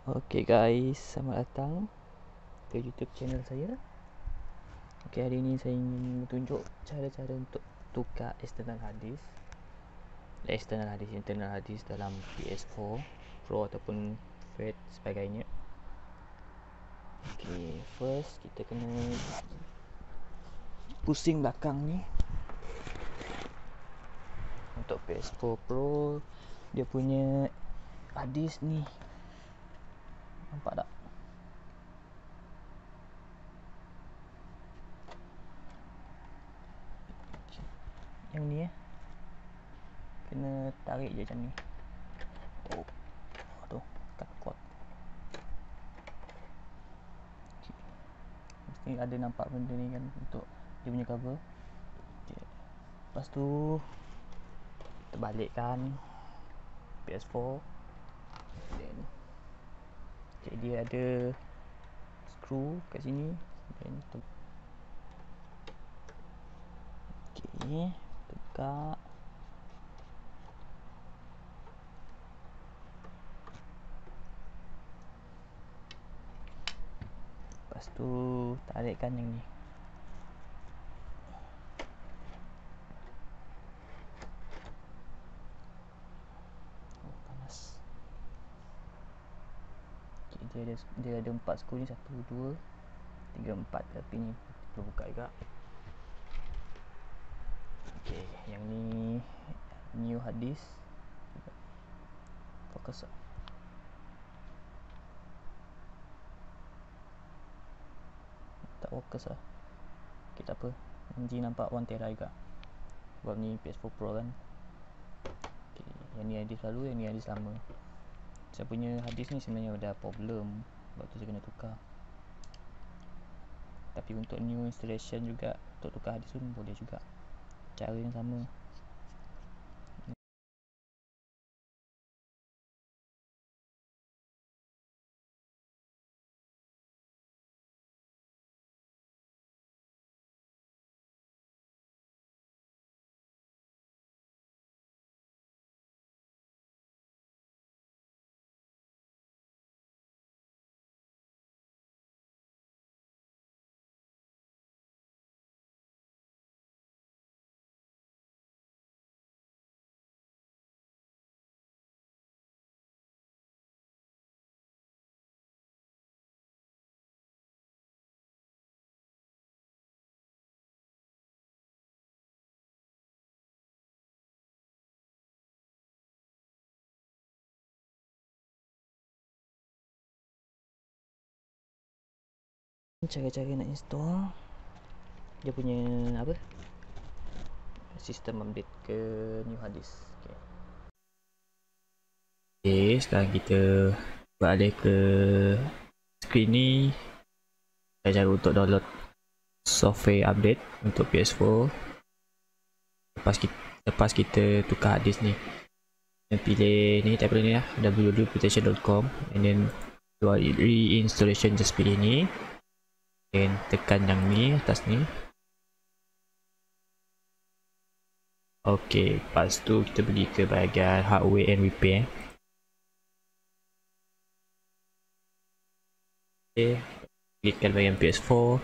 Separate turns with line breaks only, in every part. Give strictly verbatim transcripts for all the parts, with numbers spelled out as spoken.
Oke guys, selamat datang ke YouTube channel saya. Oke, hari ini saya ingin tunjuk cara-cara untuk tukar external hard disk, external hard disk, internal hard disk dalam P S four Pro ataupun Fat sebagainya. Oke, first kita kena pusing belakang ni. Untuk P S four Pro, dia punya hard disk ni, nampak tak? Yang ni eh, kena tarik je macam ni. Oh, tu kat kuat. Mesti ada nampak benda ni kan, untuk dia punya cover. Okay. Lepas tu kita balikkan P S four. Then okay, dia ada screw kat sini. Then okay, tegak. Lepas tu tarikkan yang ni. Oh, panas. Okay, dia ada dia ada empat skru ni, satu, dua, tiga, empat. Tapi ni perlu buka juga. Okay, yang ni new hard disk. Fokus tak? Tak fokus lah. Okay, tak apa. Nanti nampak one tera juga. Sebab ni P S four Pro kan. Okay, yang ni hard disk lalu, yang ni hard disk lama. Saya punya hard disk ni sebenarnya ada problem, sebab tu saya kena tukar. Tapi untuk new installation juga, untuk tukar hard disk pun boleh juga. Cara yang sama. Cara-cara nak install dia punya apa, sistem update ke new hard disk. Okay. Okay, sekarang kita balik ke screen ni. Cara untuk download software update untuk P S four. Lepas kita, lepas kita tukar hard disk ni, dan pilih ni, tab ni lah, w w w dot protection dot com, and then buat reinstallation, just pilih ni, dan tekan yang ni atas ni. Ok, lepas tu kita pergi ke bahagian hardware and repair. Ok, klikkan bahagian P S four.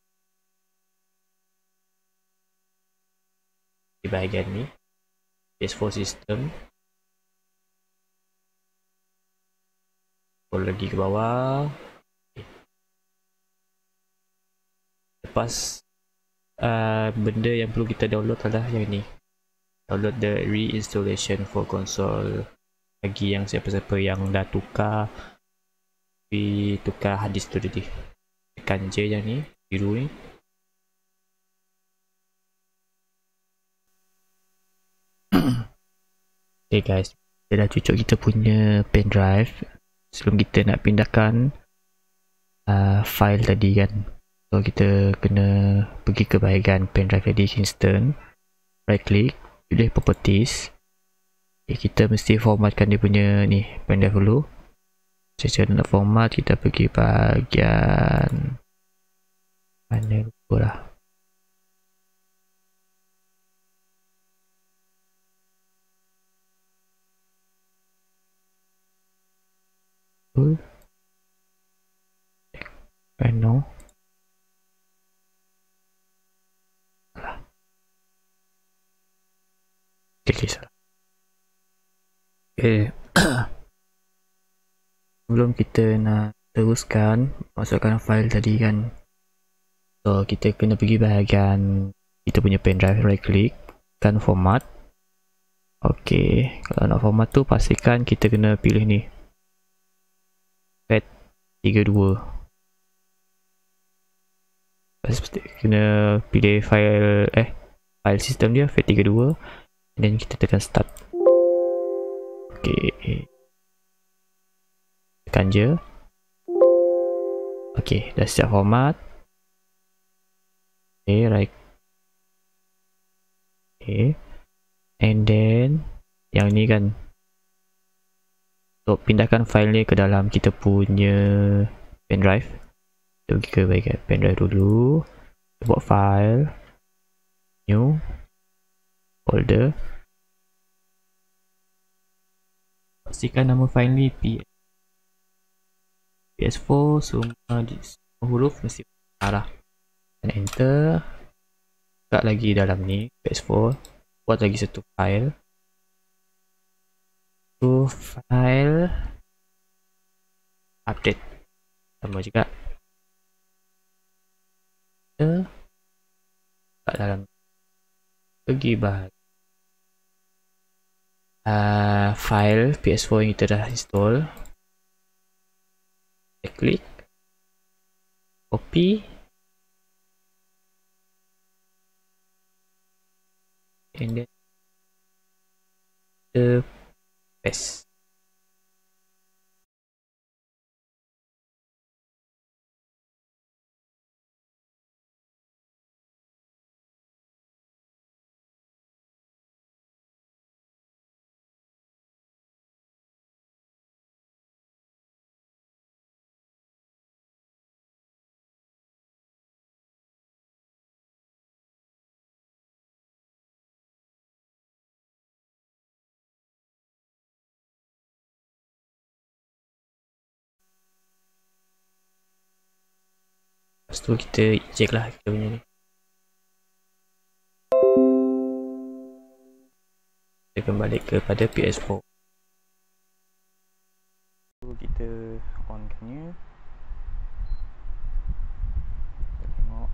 Di bahagian ni, P S four system. Scroll lagi ke bawah. Okay. Lepas uh, benda yang perlu kita download adalah yang ni. Download the reinstallation for console. Bagi yang siapa-siapa yang dah tukar Tapi tukar hard disk tu tadi, tekan je yang ni, biru ni. Okay guys, kita dah cucuk kita punya pen drive. Sebelum kita nak pindahkan uh, file tadi kan, so kita kena pergi ke bahagian pen drive tadi, instant, right click, pilih properties. Okay, kita mesti formatkan dia punya ni pen drive dulu. Secara nak format, kita pergi bahagian mana lupa lah. Okay, salah. Okay. Sebelum kita nak teruskan masukkan file tadi kan, so kita kena pergi bahagian kita punya pendrive, right click kan format. Okay, kalau nak format tu pastikan kita kena pilih ni FAT tiga puluh dua. Kena pilih file eh file system dia FAT tiga puluh dua, dan kita tekan start. Okay, tekan je. Okay, dah siap format. Okay, right. Okay, and then yang ni kan, untuk pindahkan file ni ke dalam kita punya pendrive, kita pergi ke bahagian pendrive dulu, kita buat file new folder, pastikan nama file ni P S four, semua di semua huruf mesti arah, dan enter. Buka lagi dalam ni P S four, buat lagi satu file, tu file update sama juga, kita buka dalam, pergi bahagian uh, file P S four yang kita dah install, kita klik copy, and then kita paste. Lepas tu kita eject lah kita punya ni. Kita kembali kepada P S four. Kita onkannya. Kita tengok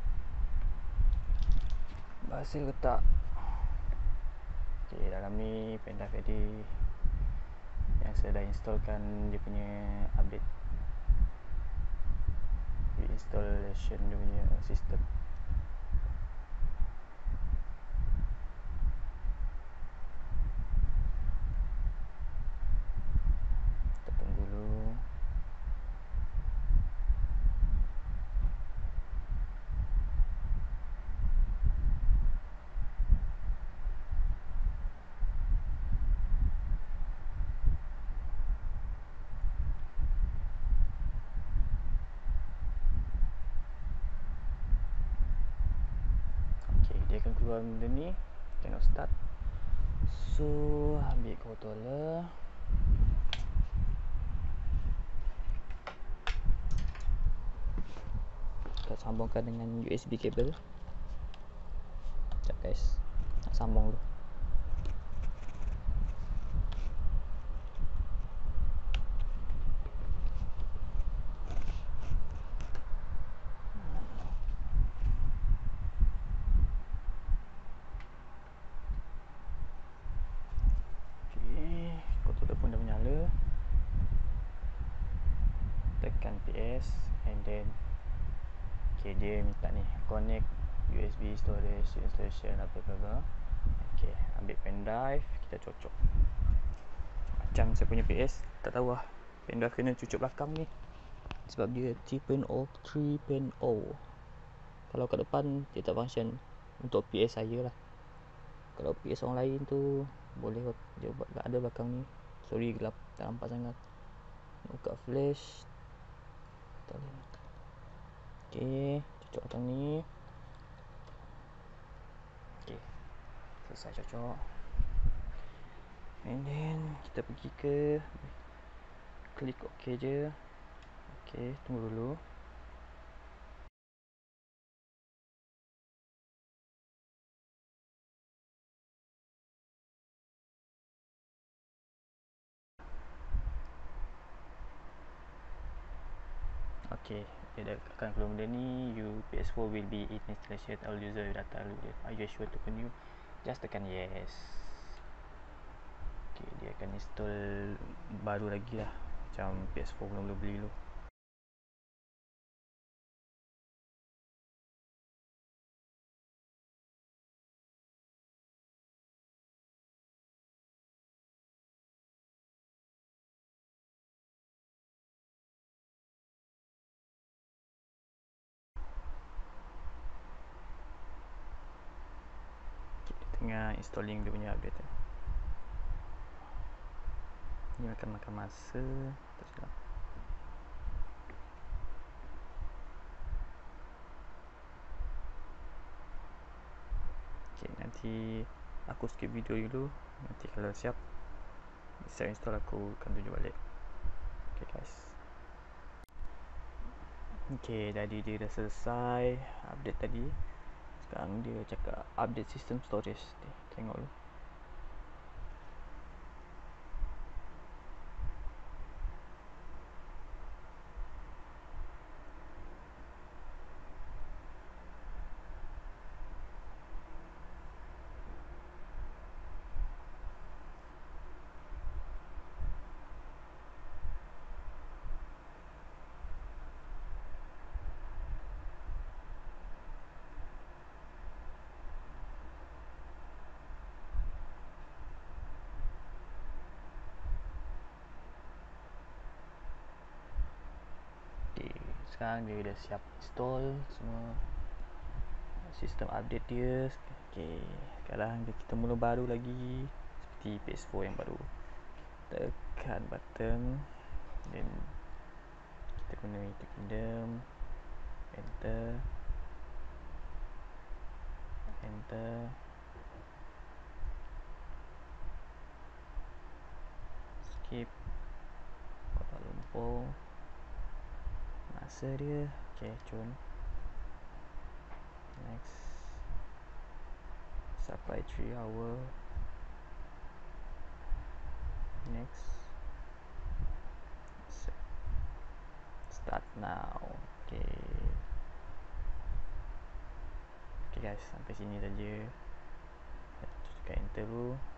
berhasil ke tak. Okay, dalam ni pendrive tadi yang saya dah installkan dia punya update, reinstallation dia punya sistem. Kita tunggu dulu. Okay, dia akan keluar benda ni. Tengok start. So, ambil controller. Kita sambungkan dengan U S B cable. Sekejap guys, nak sambung dulu. Okay, controller pun dah menyala. Tekan P S and then okay, dia minta ni connect U S B storage installation apa apa. Okay, ambil pendrive, kita cocok. Macam saya punya P S, tak tahu lah pendrive kena cucuk belakang ni sebab dia three point oh three point oh. Kalau kat depan dia tak function untuk P S saya lah. Kalau P S orang lain tu boleh dia buat ada belakang ni. Sorry gelap, tak nampak sangat. Buka flash. Okay, cocok belakang ni. Okay, selesai cocok. And then kita pergi ke klik OK je. Okay, tunggu dulu. Okay, dia dah akan keluar benda ni. You P S four will be in installation. All user data loaded. Are you sure to continue? Just tekan yes. Okay, dia akan install baru lagi lah, macam P S four belum boleh beli dulu. Tengah installing dia punya update ni. Ni akan makan masa. Tak silap. Okay, nanti aku skip video dulu. Nanti kalau siap, saya install, aku akan tunjuk balik. Okay guys. Okay, tadi dia dah selesai update tadi. Sekarang dia cakap update system storage. Ni, tengok dulu. Sekarang dia dah siap install semua sistem update dia. Okay, sekarang kita mula baru lagi seperti P S four yang baru. Tekan button, then kita guna United Kingdom, enter, enter, skip, Kuala Lumpur, masa dia. Okay, cun, next, supply three hour, next, start now. Okay, okay guys, sampai sini saja. Tekan enter dulu.